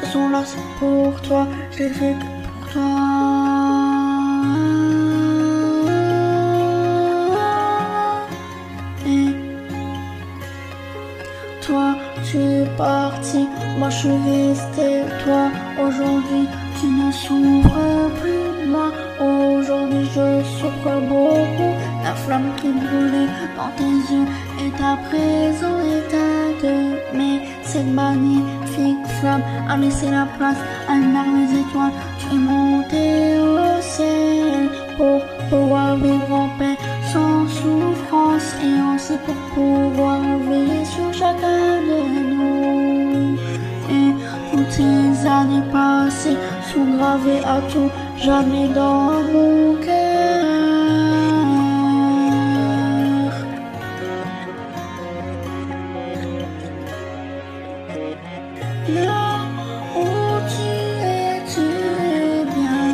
sont là, c'est pour toi, je les fais que pour toi. Et toi, tu es parti, moi je suis restée. Toi, aujourd'hui, tu ne souffres plus de moi. Aujourd'hui, je souffre beaucoup. La flamme qui brûlait dans tes yeux est à présent éteinte. Mais cette magnifique flamme a laissé la place à une merveilleuse étoile. Tu es monté au ciel pour pouvoir vivre en paix sans souffrance, et aussi pour pouvoir vivre sur chacun de nous. Et toutes ces années passées sont gravées à tout jamais dans mon cœur. Là où tu es bien.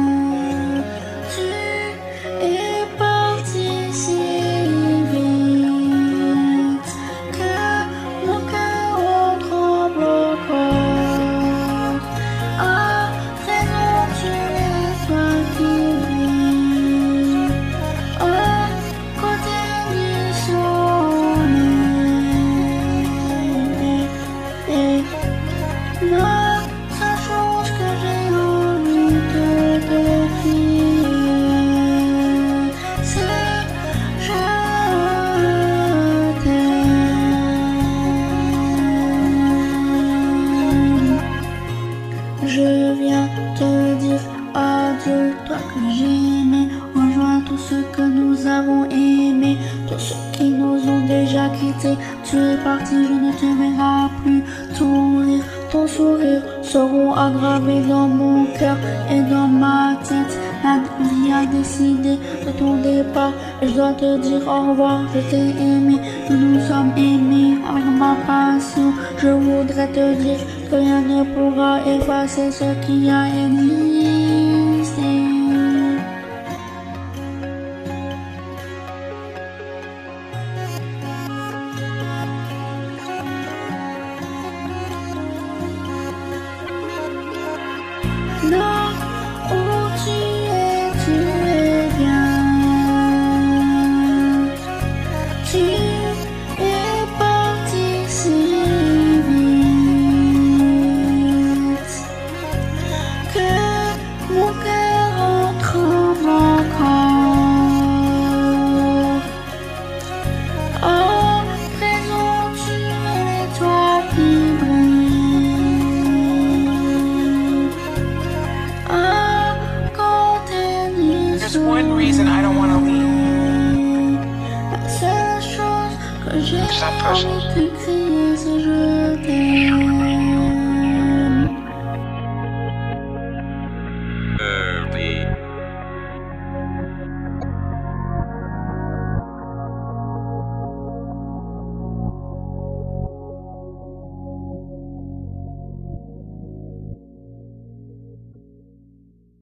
Tu es parti si vite que mon cœur en tremble encore. À présent tu es toi qui vis à côté du soleil. La seule chose que j'ai envie de te dire, c'est je t'aime. Je viens te dire adieu, toi que j'ai aimé. Rejoins tous ceux que nous avons aimés, tous ceux qui nous ont déjà quittés. Tu es parti, je ne te verrai plus. Ton rire, ton sourire seront aggravés dans mon cœur et dans ma tête. La vie a décidé de ton départ et je dois te dire au revoir. Je t'ai aimé, nous nous sommes aimés avec ma passion. Je voudrais te dire que rien ne pourra effacer ce qui a existé. Là où tu es bien. Tu es parti si vite que mon cœur en tremble encore. À présent tu es l'étoile qui brille. There's one reason I don't want to leave. La seule chose que j'ai It's not personal. envie de crier, c'est je t'aime.